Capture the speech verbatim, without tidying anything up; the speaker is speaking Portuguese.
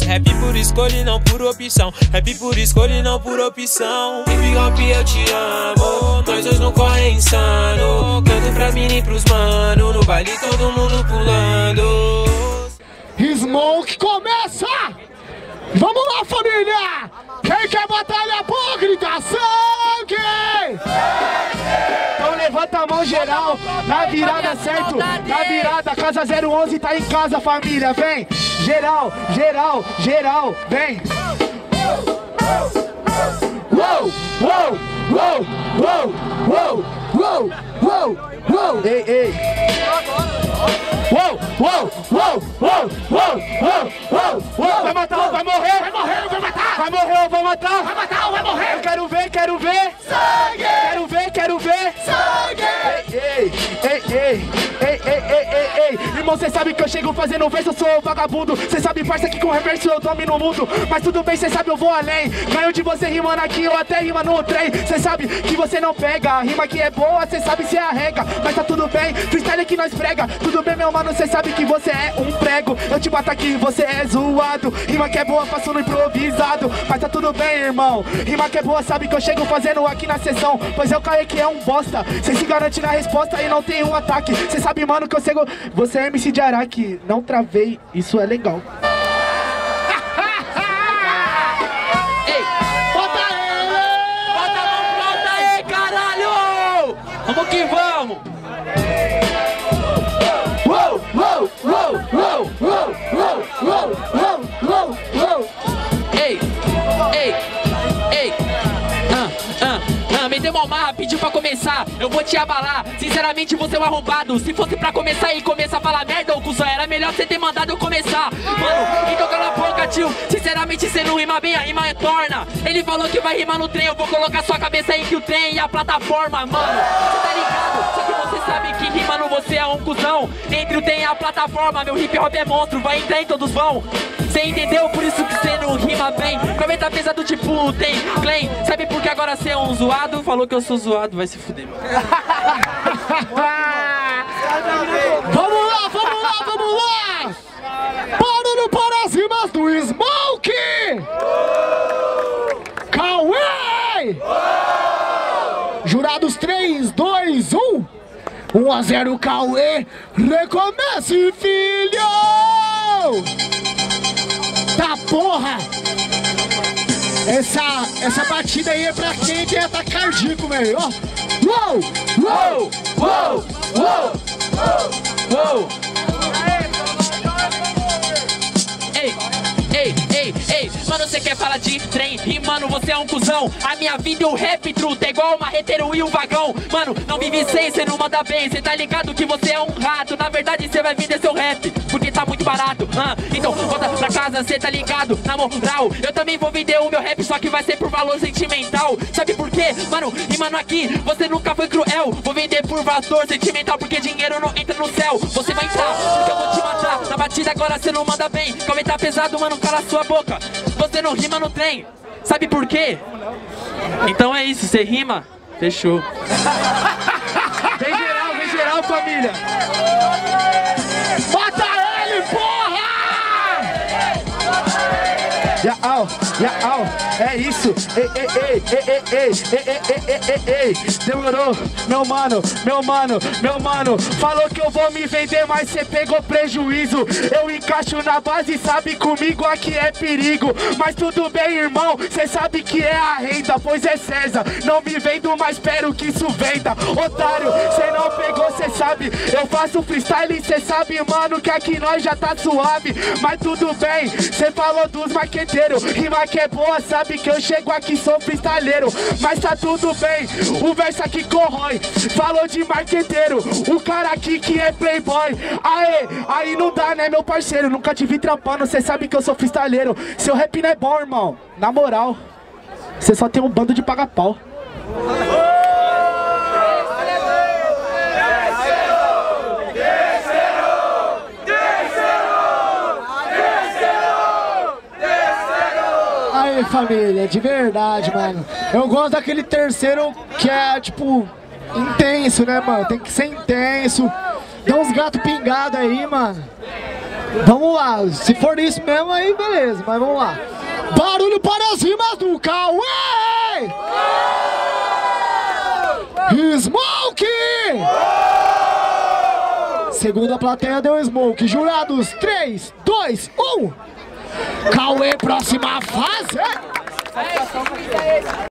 rap por escolha e não por opção. Rap por escolha e não por opção. Hip hop eu te amo, nós dois não correm insano. Canto pra mim e pros mano, no baile todo mundo pulando. Smoke começa! Vamos lá, família! Quem quer batalha boa, grita sangue! Então levanta a mão geral, na virada certo, na virada, casa zero onze tá em casa, família, vem! Geral, geral, geral, vem! Uou, uou, uou, uou, uou, uou, uou, uou, ei, ei! Uou, uou, uou, uou, uou, uou, uou, uou! Vai matar ou vai morrer? Vai morrer ou vai matar? Vai morrer ou vai matar? Vai matar ou vai morrer? Eu quero ver, quero ver! Sangue! Quero ver, quero ver! Sangue! Ei, ei, ei, ei, ei, ei, ei, ei! Irmão, cê sabe que eu chego fazendo verso, eu sou vagabundo. Cê sabe, parça, que com reverso eu domino o mundo. Mas tudo bem, cê sabe, eu vou além. Ganho de você rimando aqui, eu até rima no trem. Cê sabe que você não pega, a rima que é boa, cê sabe se arrega. Mas tá tudo bem, freestyle que nós prega. Tudo bem, meu mano, cê sabe que você é um prego. Eu te bato aqui, você é zoado. Rima que é boa, faço no improvisado. Mas tá tudo bem, irmão. Rima que é boa, sabe que eu chego fazendo aqui na sessão. Pois eu caí que é um bosta. Cê se garante na resposta e não tem um ataque. Cê sabe, mano, que eu chego. Você é M C de Araque, não travei, isso é legal. Ei, bota ele! Bota a mão pro alto aí, caralho! Vamos que vamos! Uou, uou, uou, uou, uou, uou, uou, uou, uou, uou. Ei, ei, ei, ah, ah, ah, meteu uma marra, pediu pra começar, eu vou te abalar, sinceramente você é um arrombado, se fosse pra começar e começar a falar merda, ô cuzão, era melhor você ter mandado eu começar, mano, então cala a boca, tio, sinceramente você não rima bem, a rima é torna, ele falou que vai rimar no trem, eu vou colocar sua cabeça aí que o trem e a plataforma, mano, você tá ligado, só que você sabe que rimando você é um cuzão, entre o trem e a plataforma, meu hip hop é monstro, vai entrar em todos vão. Cê entendeu? Por isso que cê não rima bem. Comenta pesado tipo tem Clay. Sabe por que agora cê é um zoado? Falou que eu sou zoado, vai se fuder. Vamos lá, vamos lá, vamos lá! Barulho para as rimas do Smoke! Cauê! Jurados três, dois, um. um a zero Cauê. Recomece, filho! Tá porra! Essa, essa batida aí é pra quem tem ataque cardíaco, velho. Ó! Uou! Uou! Uou! Uou! Uou! Ei, ei, ei, ei, mano, você quer falar de trem? E mano, você é um cuzão. A minha vida e o rap truta é igual o marreteiro e o vagão. Mano, não vive sem, cê não manda bem. Cê tá ligado que você é um rato. Na verdade, cê vai vender seu rap, porque tá muito barato. ah, Então volta pra casa, cê tá ligado. Na moral, eu também vou vender o meu rap, só que vai ser por valor sentimental. Sabe por quê? Mano, e mano, aqui você nunca foi cruel. Vou vender por valor sentimental, porque dinheiro não entra no céu. Você vai entrar, porque eu vou te matar. Na batida agora cê não manda bem. Comentar pesado, mano, cala sua boca. Você não rima no trem. Sabe por quê? Então é isso, você rima? Fechou. Vem geral, vem geral, família! Mata ele, porra! Ya, au, ya, au, é isso! Ei, ei, ei, ei, ei, ei, ei, ei, ei, ei, ei, demorou, meu mano, meu mano, meu mano, falou que eu vou me vender, mas cê pegou prejuízo. Eu encaixo na base, sabe comigo aqui é perigo. Mas tudo bem, irmão, cê sabe que é a renda, pois é César. Não me vendo, mas espero que isso venda. Otário, cê não pegou, cê sabe. Eu faço freestyle, cê sabe, mano, que aqui nós já tá suave. Mas tudo bem, cê falou dos marqueteiros. Rima que é boa, sabe que eu chego aqui, sou freestyleiro. Mas tá tudo bem, o verso aqui corrói. Falou de marqueteiro, o cara aqui que é playboy. Aê, aí não dá, né, meu parceiro? Nunca te vi trampando, cê sabe que eu sou freestyleiro. Seu rap não é bom, irmão, na moral. Cê só tem um bando de paga-pau. Aí, família, de verdade, mano. Eu gosto daquele terceiro que é, tipo, intenso, né, mano? Tem que ser intenso. Dá uns gatos pingados aí, mano. Vamos lá, se for isso mesmo aí, beleza, mas vamos lá. Barulho para as rimas do Cauê! Smoke! Segunda plateia deu Smoke. Jurados, três, dois, um. Cauê, próxima fase.